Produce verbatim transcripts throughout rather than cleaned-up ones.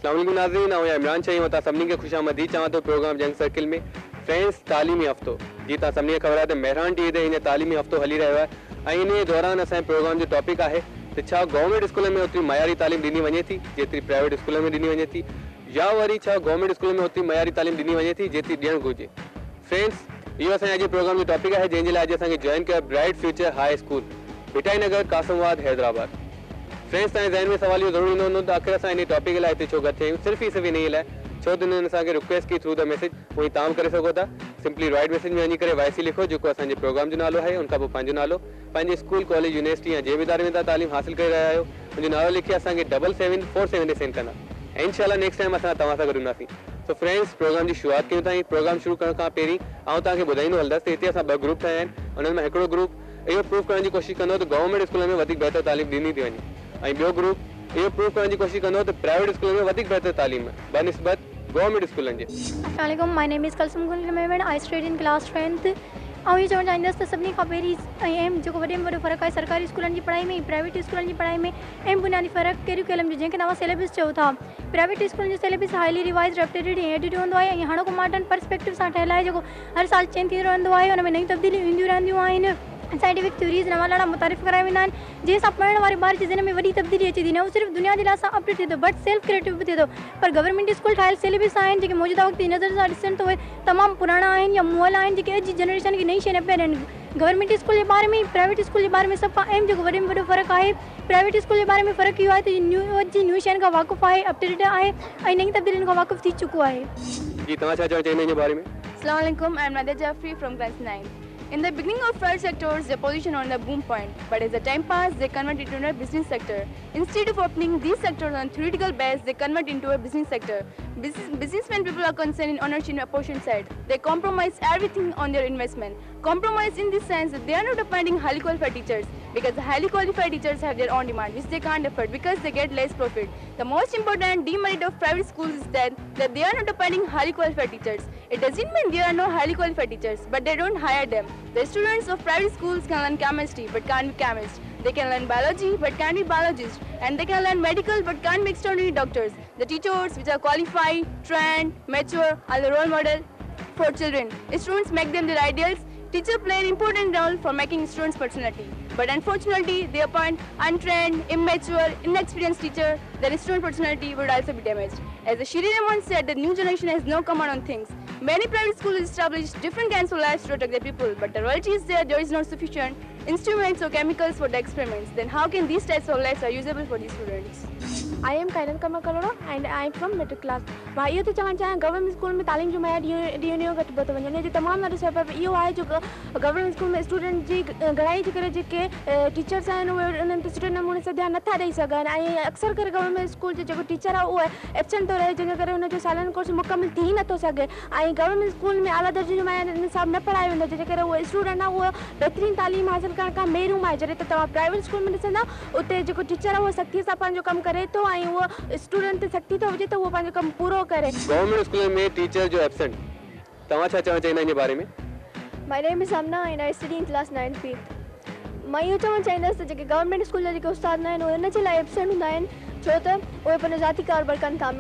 अस्सलामुअलैकुम नाज़रीन, आउं इमरान शहीन वता सभिनी खे ख़ुशामदीद चवां थो प्रोग्राम यंग सर्किल में। फ्रेंड्स, तालीमी हफ़्तो जी तव्हां सभिनी खे ख़बर आहे त मेहरान टीवी ते हीअं तालीमी हफ़्तो हली रहियो आहे ऐं इन दौरान असांजे प्रोग्राम जो टॉपिक आहे त छा गवर्नमेंट स्कूलनि में ओतिरी मयारी तालीम ॾिनी वञे थी जेतिरी प्राइवेट स्कूलनि में ॾिनी वञे थी, या वरी छा गवर्नमेंट स्कूल में ओतिरी मयारी तालीम ॾिनी वञे थी जेतिरी ॾियणु घुरिजे। फ्रेंड्स, इहो असांजे अॼु प्रोग्राम जो टॉपिक आहे जंहिंजे लाइ अॼु असांखे जॉइन कयो bright future high school Bhitai Nagar Qasimabad Hyderabad. Friends, तव्हांजे ज़हन में सवाल इहो ज़रूरु ईंदो हूंदो त आख़िर असां इन टॉपिक लाइ हिते छो गॾु थिया आहियूं, सिर्फ़ु ई सिर्फ़ु इन लाइ छो त हुननि असांखे रिक्वेस्ट की थ्रू द मैसेज उहो तव्हां करे सघो था। सिंपली राइट मैसेज में वञी करे वाई सी लिखो जेको असांजे प्रोग्राम जो नालो आहे, उनखां पोइ पंहिंजो नालो, पंहिंजे स्कूल कॉलेज यूनिवर्सिटी या जंहिं बि इदारे में तव्हां तालीम हासिल करे रहिया आहियो मुंहिंजो नालो लिखी असांखे डबल सेवन फोर सेवन ते सेंड कंदा ऐं इंशाल्लाह नेक्स्ट टाइम असां तव्हां सां गॾु हूंदासीं। सो फ्रेंड्स, प्रोग्राम जी शुरूआत कयूं था। प्रोग्राम शुरू करण खां पहिरीं आउं तव्हांखे ॿुधाईंदो हलंदसि त हिते असां ॿ ग्रुप ठाहिया आहिनि। उन्हनि में हिकिड़ो ग्रुप इहो प्रूफ करण जी कोशिशि कंदो त गवर्नमेंट स्कूल में वधीक बहितर तालीम ॾिनी थी वञे ऐं ॿियो ग्रुप इहो प्रूफ करण जी कोशिशि कंदो त प्राइवेट स्कूल में वधीक बहितर तालीम बनिस्बत गवर्नमेंट स्कूलनि जे। अस्सलाम वालेकुम, my name is Kulsum Gul Memon, I study in class tenth. ऐं इहो चवणु चाहींदसि त सभिनी खां पहिरीं ऐं अहम जेको वॾे में वॾो फ़र्क़ु आहे सरकारी स्कूलनि जी पढ़ाई में ऐं प्राइवेट स्कूलनि जी पढ़ाई में अहम बुनियादी फ़र्क़ु करिकुलम जो जंहिंखे तव्हां सिलेबस चओ था। प्राइवेट स्कूलनि जो सिलेबस हाईली रिवाइज़ अपडेटेड ऐं एडिट हूंदो आहे ऐं हाणोको मॉडर्न पर्सपेक्टिव सां ठहियलु आहे जेको हर साल चेंज थींदो रहंदो आहे। हुन में नयूं तब्दीलियूं ईंदियूं रहंदियूं आहिनि। साइंटिफिक थ्योरीज़ नवां लाड़ा मुतारिफ़ कराया वेंदा आहिनि जंहिंसां पढ़ण वारे ॿार जे ज़हन में वॾी तब्दीली अचे थी। न उहो सिर्फ़ु दुनिया जे लाइ अपडेट थिए थो बट सेल्फ क्रिएटिव बि थिए थो। पर गवर्नमेंट स्कूल ठहियल सिलेबस आहिनि जेके मौजूदा वक़्त जी नज़र सां ॾिसण त उहे तमामु पुराणा आहिनि या मुअल आहिनि जेके अॼु जी जनरेशन खे नई शइ न पिया ॾियनि। गवर्नमेंट स्कूल जे बारे में प्राइवेट स्कूल जे बारे में सभु खां अहम जेको वॾे में वॾो फ़र्क़ु आहे, प्राइवेट स्कूल जे बारे में फ़र्क़ु इहो आहे त न्यू जी न्यू शयुनि खां वाक़ुफ़ु आहे, अपडेटेड आहे ऐं नई तब्दीलियुनि खां वाक़ुफ़ु थी चुको आहे। जी तव्हां छा चवणु चाहींदा इन जे बारे में? Assalamu alaikum, I am Nadia Jafri from class nine. In the beginning of private sectors, their position on the boom point, but as the time passed, they converted into a business sector. Instead of opening these sectors on theoretical base, they convert into a business sector. Business, businessmen people are concerned in ownership and portion side. They compromise everything on their investment. Compromise in this sense that they are not appointing highly qualified teachers because the highly qualified teachers have their own demand, which they can't afford because they get less profit. The most important demerit of private schools is that, that they are not appointing highly qualified teachers. It doesn't mean there are no highly qualified teachers, but they don't hire them. The students of private schools can learn chemistry but can't be chemists. They can learn biology but can't be biologists. And they can learn medical but can't be extraordinary doctors. The teachers which are qualified, trained, mature are the role model for children. Students make them their ideals. Teachers play an important role for making students' personality. But unfortunately, they appoint untrained, immature, inexperienced teacher, then student personality would also be damaged. As the Shri Rahman said, the new generation has no command on things. Many private schools establish different kinds of labs to protect their people, but the reality is that there is not sufficient instruments or chemicals for the experiments. Then how can these types of labs are usable for these students? I am Kairan Kamal Kalora and I am from middle class. मां इहो थी चवणु चाहियां government school में तालीम जो मयार ॾींहों ॾींहों घटि थो वञे। हिन जो तमामु वॾो सबबु इहो आहे जो गवर्नमेंट स्कूल में स्टूडेंट जी घणाई जे करे जेके टीचर्स आहिनि उहे उन्हनि ते सुठे नमूने सां ध्यानु नथा ॾेई सघनि ऐं अक्सर करे गवर्नमेंट स्कूल जो जेको टीचर आहे उहो एब्सेंट थो रहे जंहिंजे करे हुनजो सालियानो कोर्स मुकमिल थी नथो सघे ऐं गवर्नमेंट स्कूल में आला दर्जे जो मयार निसाब न पढ़ायो वेंदो जंहिंजे करे उहो स्टूडेंट आहे उहो बहितरीन तालीम हासिल करण खां महरूम आहे। जॾहिं त तव्हां प्राइवेट स्कूल में ॾिसंदा उते जेको टीचर आहे उहो सख़्तीअ सां पंहिंजो कमु करे थो ऐं उहो स्टूडेंट ते सख़्ती थो हुजे त उहो पंहिंजो कमु पूरो करे। गवर्नमेंट स्कूल में टीचर जो एब्सेंट तव्हां छा चवणु चाहींदा इन जे बारे में? My name is Amna and I study in class nine P. मां इहो चवणु चाहींदसि त जेके गवर्नमेंट स्कूल जा जेके उस्ताद आहिनि उहे हिन जे लाइ एब्सेंट हूंदा आहिनि छो त उहे पंहिंजो ज़ाती कारोबार कनि था।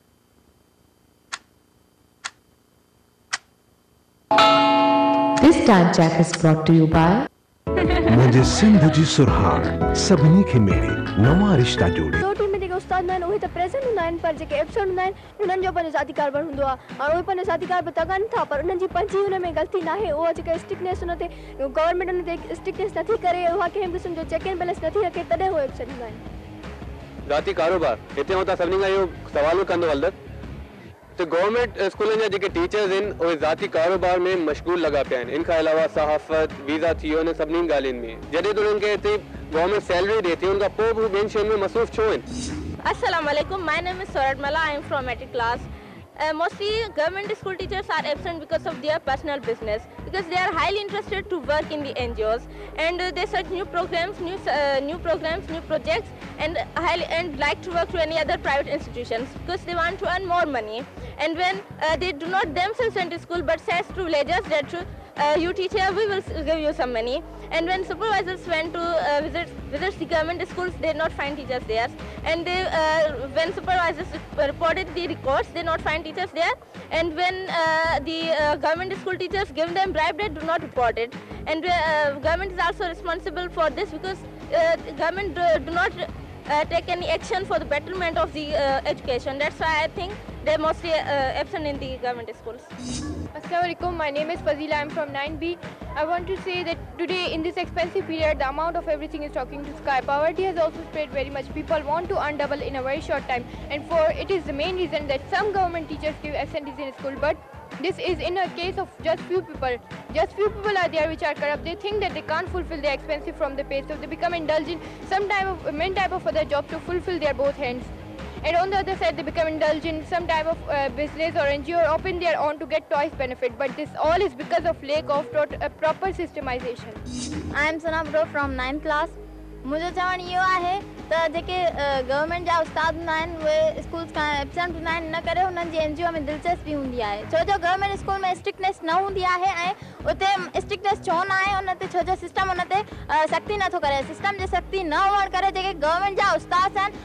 This time check is brought to you by मुझे सिंध जी सुरहार सभिनी खे मेरे नवा रिश्ता जोड़े। टोटल में जेके उस्ताद आहिनि उहे त प्रेज़ेंट हूंदा आहिनि पर जेके एब्सेंट हूंदा आहिनि उन्हनि जो पंहिंजो ज़ाती कारोबार हूंदो आहे और उहे पंहिंजो ज़ाती कारोबार त कनि था पर उन्हनि जी पंहिंजी हुन में ग़लती न आहे। उहा जेका स्ट्रिक्टनेस हुन ते गवर्नमेंट हुन ते स्ट्रिक्टनेस नथी करे, उहा कंहिं क़िस्म जो चेक एंड बैलेंस नथी रखे तॾहिं उहे एब्सेंट हूंदा आहिनि। ज़ाती कारोबार हिते मां तव्हां सभिनी खां इहो सवाल कंदो हलंदसि त गवर्नमेंट स्कूलनि जा जेके टीचर्स आहिनि उहे ज़ाती कारोबार में मशगूल लॻा पिया आहिनि। इन खां अलावा सहाफ़त वीज़ा थी वियो इन सभिनी ॻाल्हियुनि में जॾहिं त उन्हनि खे हिते गवर्नमेंट सैलरी ॾिए थी उन खां पोइ बि ॿियनि शयुनि में मसरूफ़ छो आहिनि? Assalamu alaikum, my name is Sorat Mala, I am from matric class. Uh, mostly government school teachers are absent because of their personal business, because they are highly interested to work in the N G Os and uh, they search new programs, new uh, new programs, new projects and highly and like to work to any other private institutions because they want to earn more money. And when uh, they do not themselves enter school but says to villagers that to uh, you teacher, we will s- give you some money. And when supervisors went to uh, visit visit the government schools, they did not find teachers there. And they, uh, when supervisors reported the records, they not find teachers there. And when uh, the uh, government school teachers give them bribe, they do not report it. And uh, government is also responsible for this because uh, government do, do not uh, take any action for the betterment of the uh, education. That's why I think they're mostly uh, absent in the government schools. Assalamualaikum, my name is Fazila, I'm from nine B. I want to say that today in this expensive period, the amount of everything is talking to sky. Poverty has also spread very much. People want to earn double in a very short time. And for it is the main reason that some government teachers give absentees in school. But this is in a case of just few people. Just few people are there which are corrupt. They think that they can't fulfill their expenses from the pay. So they become indulgent some type of, many type of other jobs to fulfill their both hands. And on the other side, they become indulgent in some type of uh, business or N G O or open their own to get twice benefit. But this all is because of lack of tot- uh, proper systemization. I am Sana Bro from ninth class. मुझे चवण इहो आहे त जेके government जा उस्ताद हूंदा आहिनि उहे schools खां absent हूंदा आहिनि इन करे हुननि जी एन जी ओ में दिलचस्पी हूंदी आहे छो जो गवर्नमेंट स्कूल में स्ट्रिक्टनेस न हूंदी आहे ऐं उते स्ट्रिक्टनेस छो न आहे उन ते छो जो सिस्टम उन ते सख़्ती नथो करे सिस्टम जे सख़्ती न हुअण करे जेके गवर्नमेंट जा उस्ताद आहिनि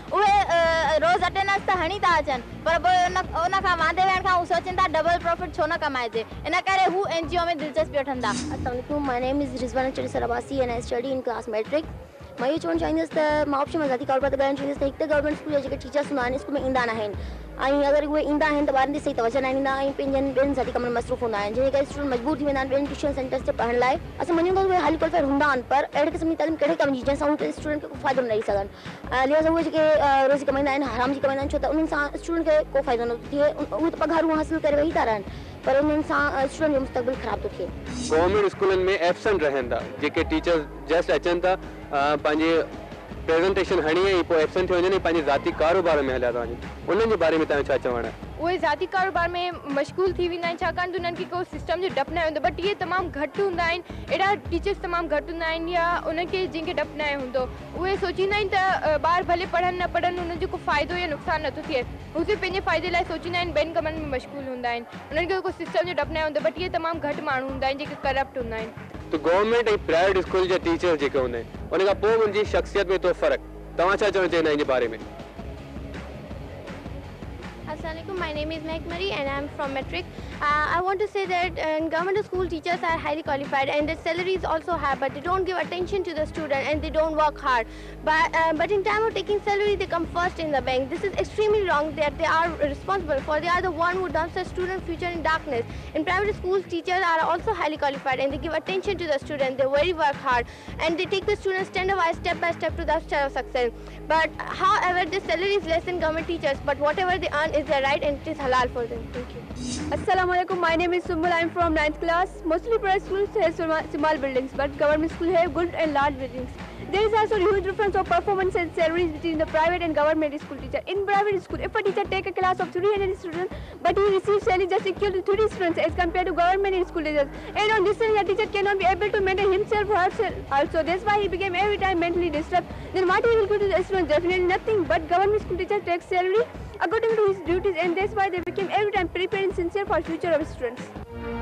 उहे रोज़ अटेंडेंस त हणी था अचनि पर पोइ उन उन खां वांदे वेहण खां हू सोचनि था डबल प्रॉफिट छो न कमाइजे इन करे हू एन जी ओ में दिलचस्पी वठनि था. अस्सलाम वालेकुम, my name is Rizwana Charisar Abbasi and I study in class matric. मां इहो चवणु चाहींदसि त मां ऑप्शन मज़ाती तौर पर ॻाल्हाइणु चाहींदसि त हिकु त गवर्नमेंट स्कूल जा जेके टीचर्स हूंदा आहिनि स्कूल में ईंदा न आहिनि ऐं अगरि उहे ईंदा आहिनि त ॿारनि ते सही तवजो न ॾींदा ऐं पंहिंजनि ॿियनि ज़ाती कमनि में मसरूफ़ हूंदा आहिनि जंहिं करे स्टूडेंट मजबूर थी वेंदा आहिनि ॿियनि ट्यूशन सेंटर्स ते पढ़ण लाइ. असां मञूं था उहे हाली क्वालिफाइड हूंदा आहिनि पर अहिड़े क़िस्म जी तालीम कहिड़े कम जी जंहिंसां उहे स्टूडेंट खे को फ़ाइदो न ॾेई सघनि. लिहाज़ा उहे जेके रोज़ी कमाईंदा आहिनि हराम जी कमाईंदा आहिनि छो त उन्हनि सां स्टूडेंट खे को फ़ाइदो न थिए उहे त पघारूं हासिलु करे वेही था रहनि पर उन्हनि सां स्टूडेंट जो मुस्तक़बिल ख़राब थो थिए. गवर्नमेंट स्कूलनि में एब्सेंट रहनि था जेके टीचर्स जस्ट अचनि था पंहिंजे प्रेज़ेंटेशन हणी ऐं पोइ एब्सेंट थी वञनि ऐं पंहिंजे ज़ाती कारोबार में हलिया था वञनि उन्हनि जे बारे में तव्हां छा चवणु आहे? उहे ज़ाती कारोबार में मशगूल थी वेंदा आहिनि छाकाणि त उन्हनि खे को सिस्टम जो डपु न हूंदो बट इहे तमामु घटि हूंदा आहिनि अहिड़ा टीचर्स तमामु घटि हूंदा आहिनि या उनखे जंहिंखे डपु न हूंदो उहे सोचींदा आहिनि त ॿार भले पढ़नि न पढ़नि उन्हनि जो को फ़ाइदो या नुक़सानु नथो थिए हू सिर्फ़ु पंहिंजे फ़ाइदे लाइ सोचींदा आहिनि ॿियनि कमनि में मशगूल हूंदा आहिनि उन्हनि खे को सिस्टम जो डपु न हूंदो बट इहे तमामु घटि माण्हू हूंदा आहिनि जेके करप्ट हूंदा आहिनि. तो गवर्नमेंट ऐं प्राइवेट स्कूल जा टीचर्स जेके हूंदा आहिनि उन खां पोइ मुंहिंजी शख़्सियत में थो फ़र्क़ु तव्हां छा चवणु चाहींदा आहियो इन जे बारे में? Assalamualaikum, my name is Meg Mari and I am from Metric. Uh, I want to say that uh, government school teachers are highly qualified and their salaries also high, but they don't give attention to the student and they don't work hard. But uh, but in time of taking salary, they come first in the bank. This is extremely wrong. That they are responsible for. They are the one who dumps the student future in darkness. In private schools, teachers are also highly qualified and they give attention to the student. They very work hard and they take the students step-by step by step to the star of success. But however, the salary is less than government teachers. But whatever they earn is their right and it is halal for them. Thank you. Assalamualaikum, my name is Sumbul. I am from ninth class. Mostly private schools have small buildings, but government schools have good and large buildings. There is also a huge difference of performance and salaries between the private and government school teacher. In private school, if a teacher takes a class of three hundred students, but he receives salary just equal to thirty students as compared to government school teachers, and on this thing, the teacher cannot be able to maintain himself or herself. Also, that's why he became every time mentally disturbed. Then what he will do to the students? Definitely nothing. But government school teachers take salary according to his duties, and that's why they became every time prepared and sincere for the future of students.